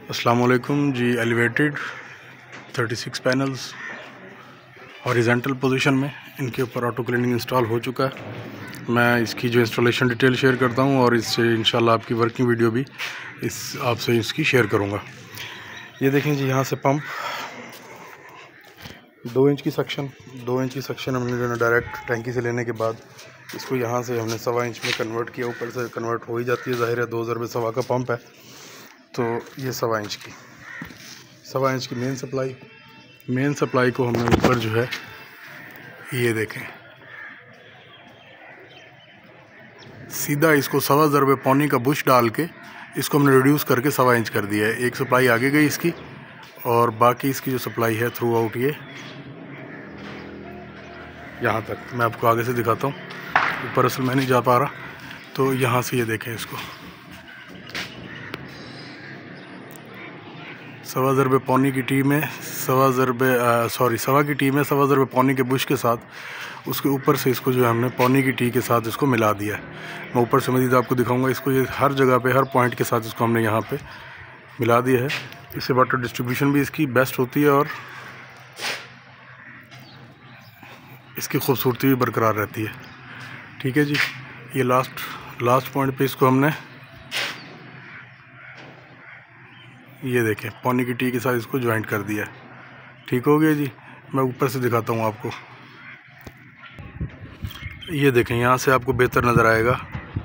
अस्सलाम वालेकुम जी। एलिवेटेड 36 पैनल्स हॉरिजेंटल पोजीशन में इनके ऊपर ऑटो क्लीनिंग इंस्टॉल हो चुका है। मैं इसकी जो इंस्टॉलेशन डिटेल शेयर करता हूं और इससे इंशाल्लाह आपकी वर्किंग वीडियो भी आपसे इसकी शेयर करूंगा। ये देखें जी, यहाँ से पंप 2 इंच की सक्शन हमने जो है डायरेक्ट टैंकी से लेने के बाद इसको यहाँ से हमने 1.25 इंच में कन्वर्ट किया। ऊपर से कन्वर्ट हो ही जाती है, ज़ाहिर है 2 ज़रबे सवा का पंप है, तो ये 1.25 इंच की मेन सप्लाई को हमने ऊपर जो है ये देखें सीधा इसको 1.25 ज़रबे पौनी का बुश डाल के इसको हमने रिड्यूस करके 1.25 इंच कर दिया है। एक सप्लाई आगे गई इसकी और बाकी इसकी जो सप्लाई है थ्रू आउट ये यहाँ तक। मैं आपको आगे से दिखाता हूँ, ऊपर असल मैं नहीं जा पा रहा, तो यहाँ से ये देखें इसको 1.25 ज़रबे पौनी की टी में 1.25 ज़रबे पौनी के बुश के साथ उसके ऊपर से इसको जो है हमने पौनी की टी के साथ इसको मिला दिया है। मैं ऊपर से मज़ीद आपको दिखाऊंगा इसको। ये हर जगह पे हर पॉइंट के साथ इसको हमने यहाँ पे मिला दिया है। इससे वाटर डिस्ट्रीब्यूशन भी इसकी बेस्ट होती है और इसकी खूबसूरती भी बरकरार रहती है। ठीक है जी, ये लास्ट पॉइंट पे इसको हमने ये देखें पौनी की टी के साथ इसको ज्वाइंट कर दिया। ठीक हो गया जी। मैं ऊपर से दिखाता हूँ आपको। ये देखें, यहाँ से आपको बेहतर नज़र आएगा।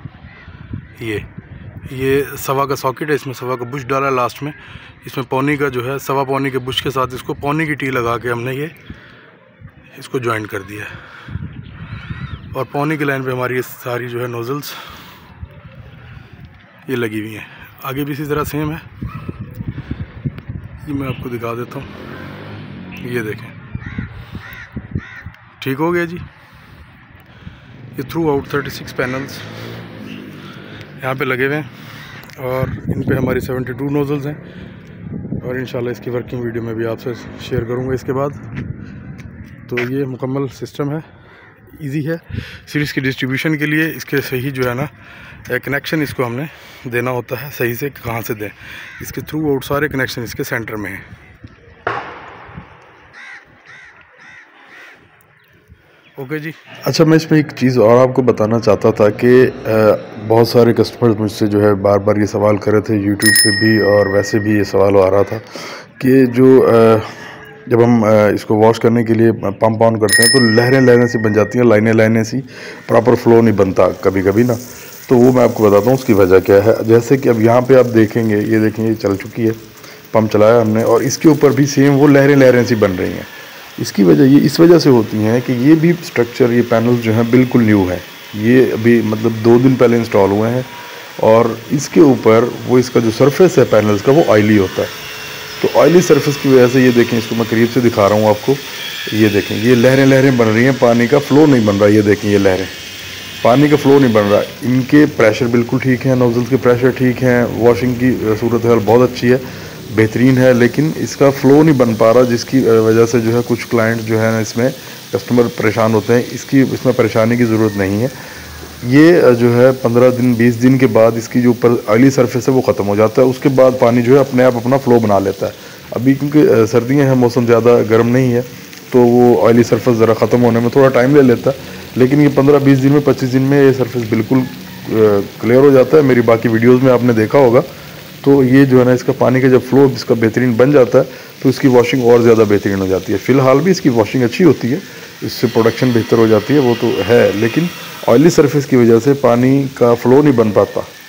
ये सवा का सॉकेट है, इसमें सवा का बुश डाला है लास्ट में। इसमें पौनी का जो है सवा पौनी के बुश के साथ इसको पौनी की टी लगा के हमने ये इसको ज्वाइंट कर दिया है। और पौनी की लाइन पे हमारी ये सारी जो है नोज़ल्स ये लगी हुई हैं। आगे भी इसी तरह सेम है, ये मैं आपको दिखा देता हूँ। ये देखें, ठीक हो गया जी। ये थ्रू आउट 36 पैनल्स यहाँ पे लगे हुए हैं और इन पे हमारी 72 नोज़ल्स हैं और इंशाल्लाह इसकी वर्किंग वीडियो में भी आपसे शेयर करूँगा इसके बाद। तो ये मुकम्मल सिस्टम है, इजी है। सिर्फ इसकी डिस्ट्रीब्यूशन के लिए इसके सही जो है ना कनेक्शन इसको हमने देना होता है सही से, कहाँ से दें। इसके थ्रू आउट सारे कनेक्शन इसके सेंटर में हैं। ओके जी। अच्छा, मैं इसमें एक चीज़ और आपको बताना चाहता था कि बहुत सारे कस्टमर्स मुझसे जो है बार बार ये सवाल कर रहे थे, यूट्यूब पे भी और वैसे भी ये सवाल आ रहा था कि जब हम इसको वॉश करने के लिए पंप ऑन करते हैं तो लहरें सी बन जाती हैं, लाइनें सी, प्रॉपर फ्लो नहीं बनता कभी कभी ना। तो वो मैं आपको बताता हूँ उसकी वजह क्या है। जैसे कि अब यहाँ पे आप देखेंगे, ये देखेंगे चल चुकी है, पंप चलाया हमने और इसके ऊपर भी सेम वो लहरें सी बन रही हैं। इसकी वजह ये इस वजह से होती हैं कि ये भी स्ट्रक्चर, ये पैनल्स जो हैं बिल्कुल न्यू है। ये अभी मतलब 2 दिन पहले इंस्टॉल हुए हैं और इसके ऊपर वो इसका जो सरफेस है पैनल्स का वो ऑयली होता है। तो ऑयली सरफेस की वजह से ये देखें, इसको मैं करीब से दिखा रहा हूँ आपको। ये देखें, ये लहरें बन रही हैं, पानी का फ़्लो नहीं बन रहा। ये देखें, ये लहरें, पानी का फ़्लो नहीं बन रहा। इनके प्रेशर बिल्कुल ठीक है, नोज़ल्स के प्रेशर ठीक हैं, वॉशिंग की सूरत हाल बहुत अच्छी है, बेहतरीन है, लेकिन इसका फ़्लो नहीं बन पा रहा, जिसकी वजह से जो है कुछ क्लाइंट जो है ना इसमें कस्टमर परेशान होते हैं। इसमें परेशानी की ज़रूरत नहीं है। ये जो है 15 दिन 20 दिन के बाद इसकी जो ऊपर ऑयली सरफेस है वो ख़त्म हो जाता है। उसके बाद पानी जो है अपने आप अपना फ़्लो बना लेता है। अभी क्योंकि सर्दियाँ हैं, मौसम ज़्यादा गर्म नहीं है, तो वो ऑयली सरफेस ज़रा ख़त्म होने में थोड़ा टाइम ले लेता है, लेकिन ये 15-20 दिन में 25 दिन में ये सरफेस बिल्कुल क्लियर हो जाता है। मेरी बाकी वीडियोज़ में आपने देखा होगा। तो ये जो है ना इसका पानी का जब फ्लो इसका बेहतरीन बन जाता है तो इसकी वॉशिंग और ज़्यादा बेहतरीन हो जाती है। फ़िलहाल भी इसकी वॉशिंग अच्छी होती है, इससे प्रोडक्शन बेहतर हो जाती है, वो तो है, लेकिन ऑयली सरफेस की वजह से पानी का फ़्लो नहीं बन पाता।